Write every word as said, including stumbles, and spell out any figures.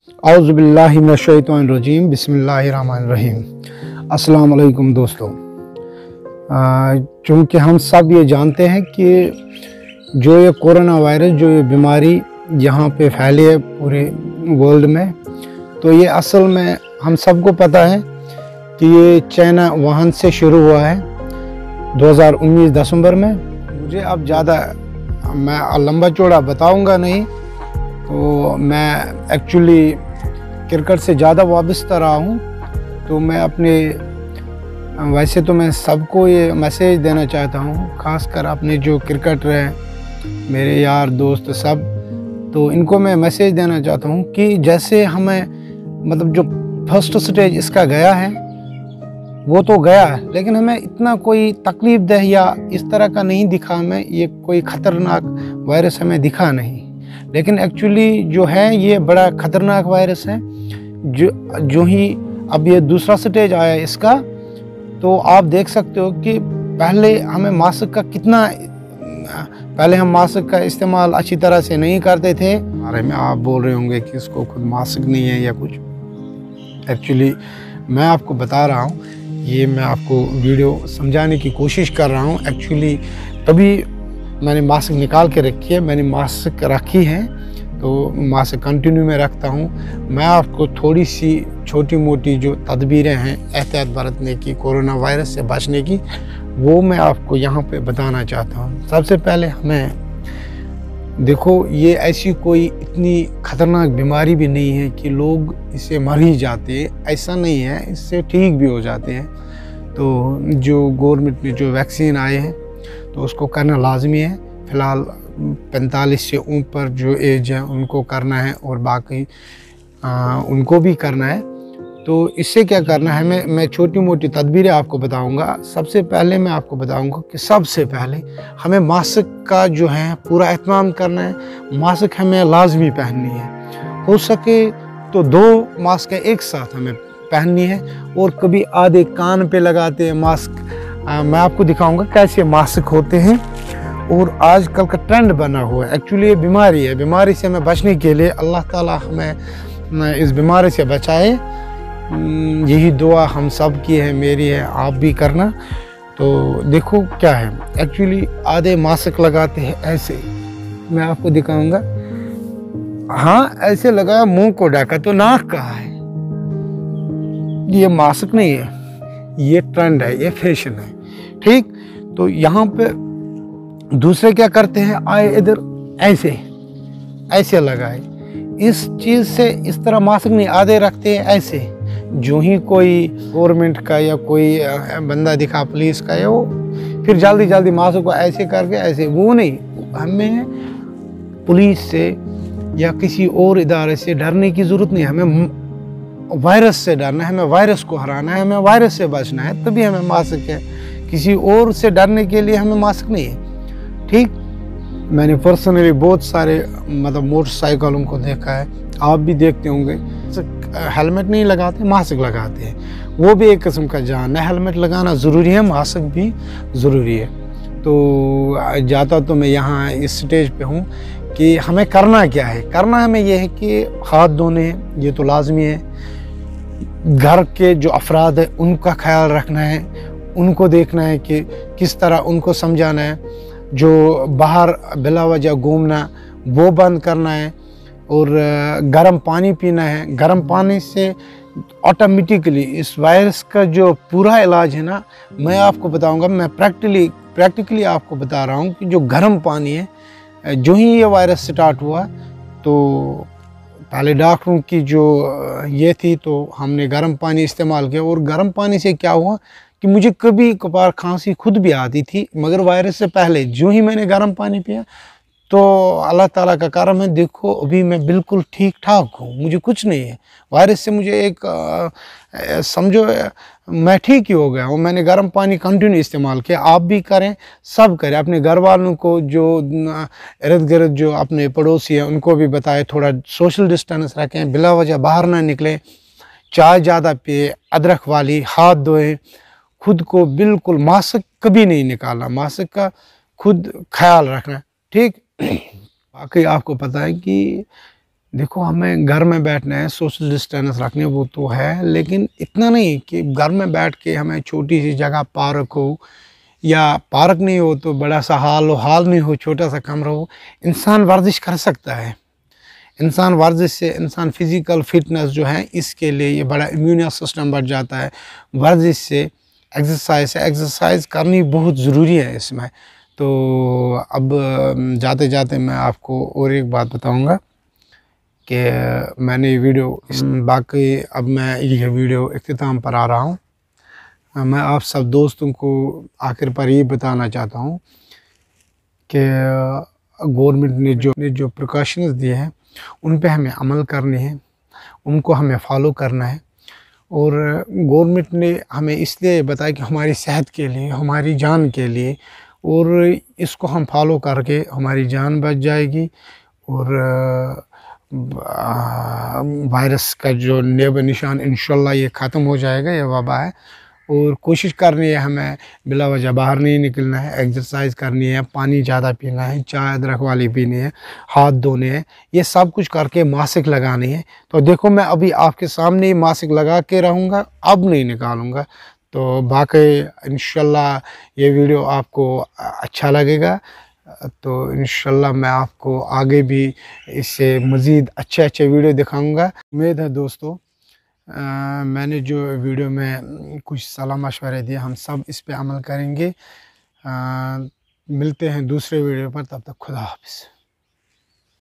औज़ुबिल्लाहि मिनश्शैतानिर्रजीम बिस्मिल्लाहिर्रहमानिर्रहीम। अस्सलाम वालेकुम दोस्तों। चूँकि हम सब ये जानते हैं कि जो ये कोरोना वायरस जो ये बीमारी यहाँ पे फैली है पूरे वर्ल्ड में, तो ये असल में हम सबको पता है कि ये चाइना वुहान से शुरू हुआ है दो हज़ार उन्नीस दिसंबर में। मुझे अब ज़्यादा मैं लंबा चौड़ा बताऊंगा नहीं, तो मैं एक्चुअली क्रिकेट से ज़्यादा वाबस्ता रहा हूँ, तो मैं अपने वैसे तो मैं सबको ये मैसेज देना चाहता हूँ, ख़ासकर अपने जो क्रिकेटर हैं मेरे यार दोस्त सब, तो इनको मैं मैसेज देना चाहता हूँ कि जैसे हमें मतलब जो फर्स्ट स्टेज इसका गया है वो तो गया है, लेकिन हमें इतना कोई तकलीफ दह या इस तरह का नहीं दिखा, हमें ये कोई ख़तरनाक वायरस हमें दिखा नहीं, लेकिन एक्चुअली जो है ये बड़ा ख़तरनाक वायरस है। जो जो ही अब ये दूसरा स्टेज आया इसका, तो आप देख सकते हो कि पहले हमें मास्क का कितना पहले हम मास्क का इस्तेमाल अच्छी तरह से नहीं करते थे। अरे में आप बोल रहे होंगे कि इसको खुद मास्क नहीं है या कुछ, एक्चुअली मैं आपको बता रहा हूँ, ये मैं आपको वीडियो समझाने की कोशिश कर रहा हूँ। एक्चुअली तभी मैंने मास्क निकाल के रखी है, मैंने मास्क रखी है तो मास्क कंटिन्यू में रखता हूँ। मैं आपको थोड़ी सी छोटी मोटी जो तदबीरें हैं एहतियात बरतने की कोरोना वायरस से बचने की, वो मैं आपको यहाँ पे बताना चाहता हूँ। सबसे पहले हमें देखो, ये ऐसी कोई इतनी ख़तरनाक बीमारी भी नहीं है कि लोग इससे मर ही जाते हैं, ऐसा नहीं है, इससे ठीक भी हो जाते हैं। तो जो गवर्नमेंट ने जो वैक्सीन आए हैं तो उसको करना लाजमी है। फ़िलहाल पैंतालीस से ऊपर जो एज है उनको करना है और बाकी आ, उनको भी करना है। तो इससे क्या करना है, मैं मैं छोटी मोटी तदबीरें आपको बताऊंगा। सबसे पहले मैं आपको बताऊंगा कि सबसे पहले हमें मास्क का जो है पूरा एहतमाम करना है। मास्क हमें लाजमी पहननी है, हो सके तो दो मास्क एक साथ हमें पहननी है, और कभी आधे कान पे लगाते हैं मास्क। आ, मैं आपको दिखाऊंगा कैसे मास्क होते हैं, और आजकल का ट्रेंड बना हुआ है। एक्चुअली ये बीमारी है, बीमारी से हमें बचने के लिए अल्लाह ताला हमें इस बीमारी से बचाए, यही दुआ हम सब की है, मेरी है, आप भी करना। तो देखो क्या है, एक्चुअली आधे मास्क लगाते हैं ऐसे, मैं आपको दिखाऊंगा। हाँ ऐसे लगाया, मुंह को ढका, तो नाक कहाँ है? ये मास्क नहीं है, ये ट्रेंड है, ये फैशन है, ठीक। तो यहाँ पे दूसरे क्या करते हैं, आए इधर ऐसे ऐसे लगाए, इस चीज़ से इस तरह मास्क नहीं, आधे रखते हैं ऐसे। जो ही कोई गवर्नमेंट का या कोई बंदा दिखा पुलिस का, या वो फिर जल्दी जल्दी मास्क को ऐसे करके ऐसे, वो नहीं। हमें पुलिस से या किसी और इदारे से डरने की ज़रूरत नहीं, हमें वायरस से डरना है, हमें वायरस को हराना है, हमें वायरस से बचना है, तभी हमें मास्क है। किसी और से डरने के लिए हमें मास्क नहीं है, ठीक। मैंने पर्सनली बहुत सारे मतलब मोटरसाइकिलों को देखा है, आप भी देखते होंगे, हेलमेट नहीं लगाते, मास्क लगाते हैं। वो भी एक किस्म का जान है, हेलमेट लगाना ज़रूरी है, मास्क भी ज़रूरी है। तो जाता तो मैं यहाँ इस स्टेज पे हूँ कि हमें करना क्या है। करना हमें यह है कि हाथ धोने हैं, ये तो लाजमी है। घर के जो अफराद है उनका ख्याल रखना है, उनको देखना है कि किस तरह उनको समझाना है। जो बाहर बिला वजह घूमना वो बंद करना है, और गर्म पानी पीना है। गर्म पानी से ऑटोमेटिकली इस वायरस का जो पूरा इलाज है ना, मैं आपको बताऊंगा, मैं प्रैक्टिकली प्रैक्टिकली आपको बता रहा हूँ कि जो गर्म पानी है, जो ही ये वायरस स्टार्ट हुआ तो पहले डॉक्टरों की जो ये थी, तो हमने गर्म पानी इस्तेमाल किया, और गर्म पानी से क्या हुआ कि मुझे कभी कभार खांसी खुद भी आती थी, मगर वायरस से पहले जो ही मैंने गर्म पानी पिया तो अल्लाह ताला का करम है, देखो अभी मैं बिल्कुल ठीक ठाक हूँ, मुझे कुछ नहीं है। वायरस से मुझे एक आ, समझो मैं ठीक ही हो गया हूँ। मैंने गर्म पानी कंटिन्यू इस्तेमाल किया, आप भी करें, सब करें। अपने घर वालों को, जो इर्द गिर्द जो अपने पड़ोसी हैं उनको भी बताएं, थोड़ा सोशल डिस्टेंस रखें, बिला वजह बाहर ना निकलें, चाय ज़्यादा पिए, अदरक वाली, हाथ धोएं, खुद को बिल्कुल मास्क कभी नहीं निकालना, मास्क का खुद ख्याल रखना, ठीक। बाकी आपको पता है कि देखो, हमें घर में बैठना है, सोशल डिस्टेंस रखने वो तो है, लेकिन इतना नहीं कि घर में बैठ के हमें छोटी सी जगह पार्क हो, या पार्क नहीं हो तो बड़ा सा हॉल हो, हॉल नहीं हो छोटा सा कमरा हो, इंसान वर्जिश कर सकता है। इंसान वर्जिश से इंसान फिज़िकल फिटनेस जो है इसके लिए ये बड़ा इम्यून सिस्टम बढ़ जाता है। वर्जिश से, एक्सरसाइज से, एक्सरसाइज करनी बहुत ज़रूरी है इसमें। तो अब जाते जाते मैं आपको और एक बात बताऊंगा कि मैंने ये वीडियो बाकी अब मैं ये वीडियो इख्तिताम पर आ रहा हूँ। मैं आप सब दोस्तों को आखिर पर ये बताना चाहता हूँ कि गवर्नमेंट ने जो ने जो प्रिकॉशंस दिए हैं उन पे हमें अमल करने हैं, उनको हमें फॉलो करना है। और गवर्नमेंट ने हमें इसलिए बताया कि हमारी सेहत के लिए, हमारी जान के लिए, और इसको हम फॉलो करके हमारी जान बच जाएगी और वायरस का जो नेब निशान इंशाल्लाह ये ख़त्म हो जाएगा, ये वबा है। और कोशिश करनी है हमें बिला वजह बाहर नहीं निकलना है, एक्सरसाइज करनी है, पानी ज़्यादा पीना है, चाय अदरक वाली पीनी है, हाथ धोने हैं, ये सब कुछ करके मास्क लगानी है। तो देखो, मैं अभी आपके सामने ही मास्क लगा के रहूँगा, अब नहीं निकालूँगा। तो बाकी इंशाल्लाह ये वीडियो आपको अच्छा लगेगा, तो इंशाल्लाह मैं आपको आगे भी इससे मज़ीद अच्छे अच्छे वीडियो दिखाऊँगा। उम्मीद है दोस्तों आ, मैंने जो वीडियो में कुछ सलाह मशवरे दिए हम सब इस पे अमल करेंगे। आ, मिलते हैं दूसरे वीडियो पर, तब तक खुदा हाफिज़।